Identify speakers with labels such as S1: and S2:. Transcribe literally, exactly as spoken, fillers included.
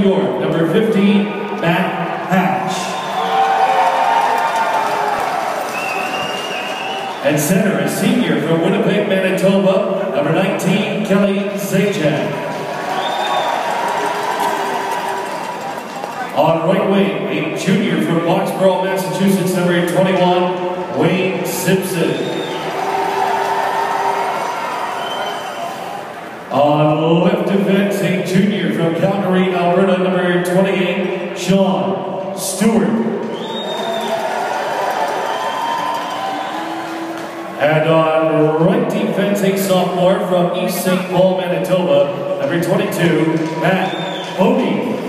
S1: New York, number fifteen, Matt Hatch. And center, a senior from Winnipeg, Manitoba, number nineteen, Kelly Zajac. On right wing, a junior from Boxborough, Massachusetts, number twenty-one, Wayne Simpson. On left defense, a junior from Calgary, Alberta, number twenty-eight, Sean Stewart. And on right defense, a sophomore from East Saint Paul, Manitoba, number twenty-two, Matt Bodie.